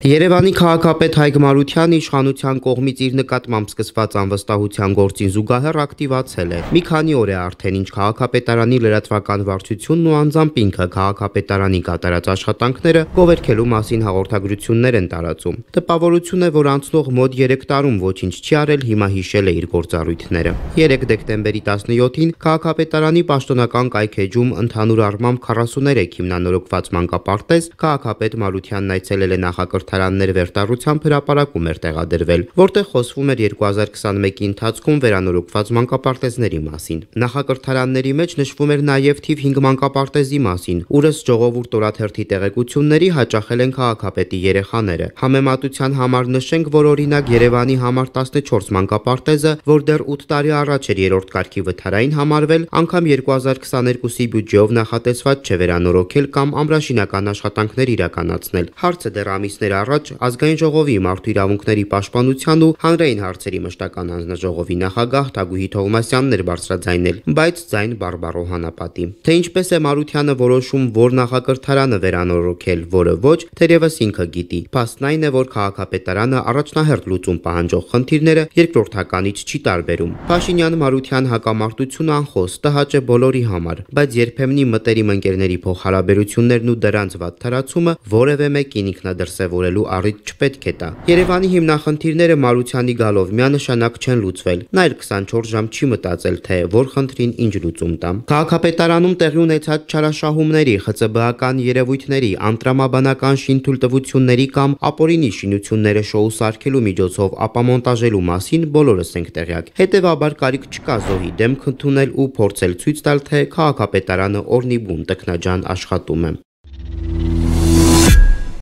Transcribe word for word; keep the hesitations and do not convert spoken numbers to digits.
Երևանի քաղաքապետ Հայկ Մարությանը իշխանության կողմից իր նկատմամբ սկսված անվստահության գործին զուգահեռ ակտիվացել է։ Մի քանի օր է արդեն ինչ քաղաքապետարանի լրատվական վարչությունն ու անձամբ ինքը քաղաքապետարանի կատարած աշխատանքները գովերքելու մասին հաղորդագրություններ են տարածում։ Տպավորություն է, որ անցնող մոտ երեք տարում ոչինչ չի արել, հիմա հիշել է իր գործառույթները։ երեք դեկտեմբերի տասնյոթին քաղաքապետարանի պաշտոնական կայքեջում ընդհանուր առմամբ քառասուներեք հիմնանորոգված մանկապարտեզ քաղաքապետ Մարությանն այցելել է նախակրթարաններ վերտառությամբ հրապարակում էր տեղադրվել, որտեղ խոսվում էր երկու հազար քսանմեկի ընթացքում վերանորոգված մանկապարտեզների մասին։ Նախակրթարանների մեջ նշվում էր նաև թիվ հինգ մանկապարտեզի մասին, ուրս ժողովուրդ օրաթերթի տեղեկությունների հաճախել են քաղաքապետի երեխաները։ Համեմատության համար նշենք, որ օրինակ Երևանի համար տասնչորս մանկապարտեզը, որ դեռ ութ տարի առաջ էր երրորդ կարգի վթարային համարվել, անգամ երկու հազար քսաներկուսի բյուջեով նախատեսված չէ վերանորոգել կամ ամրաշինական աշխատանքներ իրականացնել։ Հարցը դեռ ամիսներ առաջ Ազգային ժողովի մարդու իրավունքների պաշտպանության ու հանրային հարցերի մշտական հանձնաժողովի նախագահ Թագուհի Թովմասյանն էր բարձրաձայնել, բայց ձայն բարբառո հանապատի։ Թե ինչպես է Մարությանը որոշում, որ նախակրթարանը վերանորոգել, որը ոչ, թերևս ինքը գիտի։ Փաստն այն է, որ քաղաքապետարանը առաջնահերթ լուծում պահանջող խնդիրները երկրորդականից չի տարբերում։ Փաշինյան-Մարության հակամարտությունը անխոս տհաճ է բոլորի համար, բայց երբեմնի մտերիմ ընկերների փոխհարաբերություններն ու դրանց վատ թարացումը որևէ մեկին ինքնադրսևորելու առիթ չպետք է տա։ Երևանի հիմնախնդիրները Մարությանի գալով միանշանակ չեն լուծվել։ Նա էլ քսանչորս ժամ չի մտածել, թե որ խնդրին ինչ լուծում տա։ Քաղաքապետարանում տեղի ունեցած չարաշահումների, ԽԾԲ-ական երևույթների, անտրամաբանական շինթույլտվությունների կամ ապօրինի շինությունները շոու սարքելու միջոցով ապամոնտաժելու մասին բոլորս ենք տեղյակ։ Հետևաբար կարիք չկա զոհի դեմք ընդունել ու փորձել ցույց տալ, թե քաղաքապետարանը օրնի բուն տքնաջան աշխատում է։